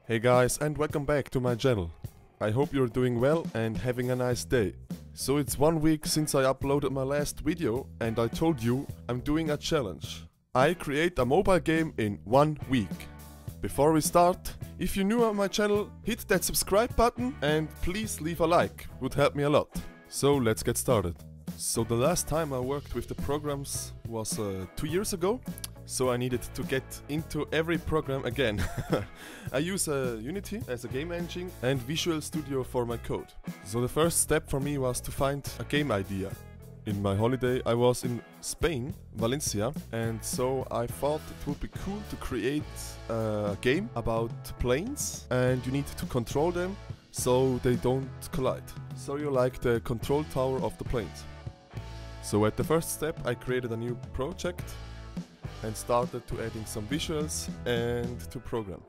Hey guys, and welcome back to my channel. I hope you're doing well and having a nice day. So it's 1 week since I uploaded my last video and I told you I'm doing a challenge. I create a mobile game in 1 week. Before we start, if you're new on my channel, hit that subscribe button and please leave a like, would help me a lot. So let's get started. So the last time I worked with the programs was 2 years ago. So I needed to get into every program again. I use Unity as a game engine and Visual Studio for my code. So the first step for me was to find a game idea. In my holiday I was in Spain, Valencia, and so I thought it would be cool to create a game about planes and you need to control them so they don't collide. So you're like the control tower of the planes. So at the first step I created a new project and started to adding some visuals and to program.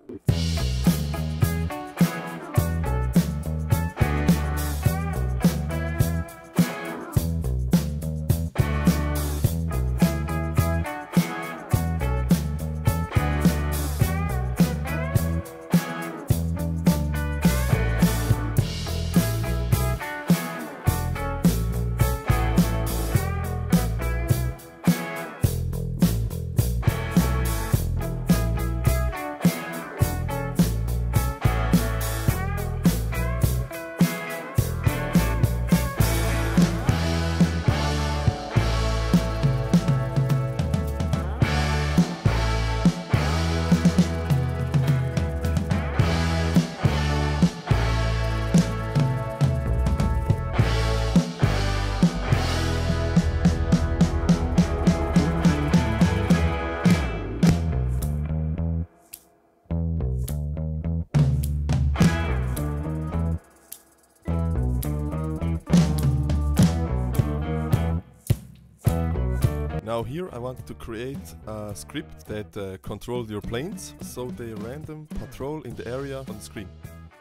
Now here I want to create a script that controls your planes, so they random patrol in the area on the screen.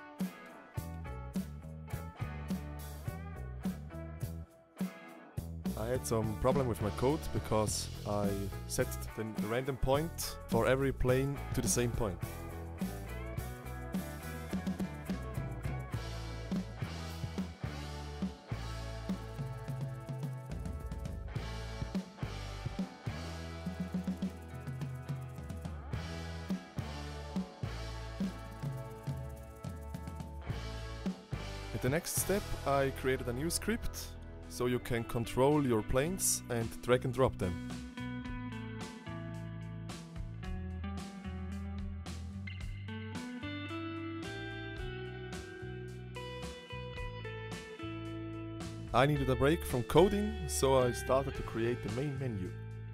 I had some problem with my code because I set the random point for every plane to the same point. At the next step I created a new script, so you can control your planes and drag and drop them. I needed a break from coding, so I started to create the main menu.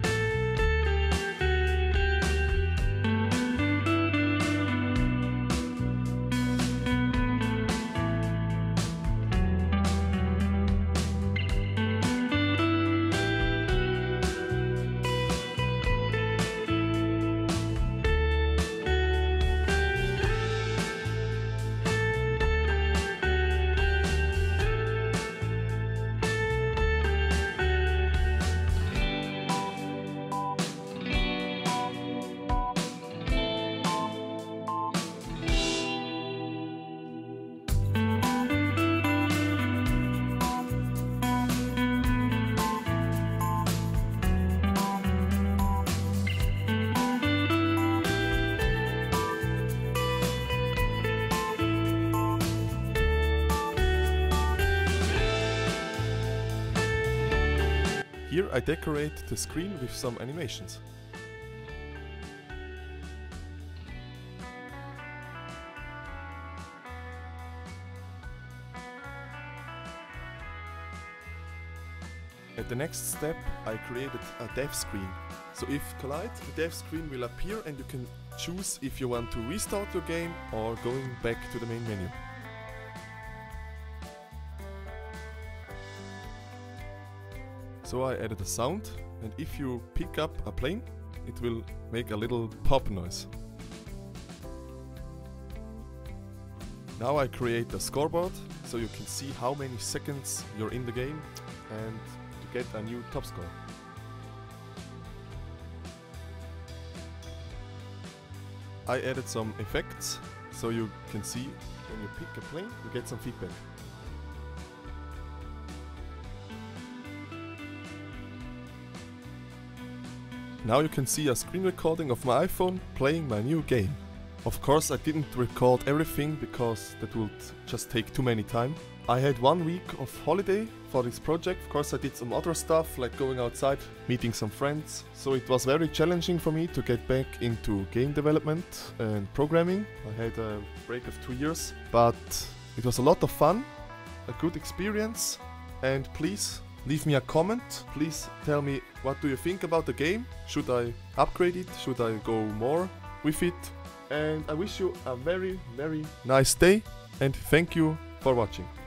Here I decorate the screen with some animations. At the next step I created a dev screen. So if collide, the dev screen will appear and you can choose if you want to restart your game or going back to the main menu. So I added a sound, and if you pick up a plane, it will make a little pop noise. Now I create a scoreboard, so you can see how many seconds you're in the game and to get a new top score. I added some effects, so you can see when you pick a plane, you get some feedback. Now you can see a screen recording of my iPhone playing my new game. Of course I didn't record everything because that would just take too many time. I had 1 week of holiday for this project. Of course I did some other stuff like going outside, meeting some friends. So it was very challenging for me to get back into game development and programming. I had a break of 2 years, but it was a lot of fun, a good experience, and please leave me a comment. Please tell me what do you think about the game. Should I upgrade it? Should I go more with it? And I wish you a very, very nice day and thank you for watching.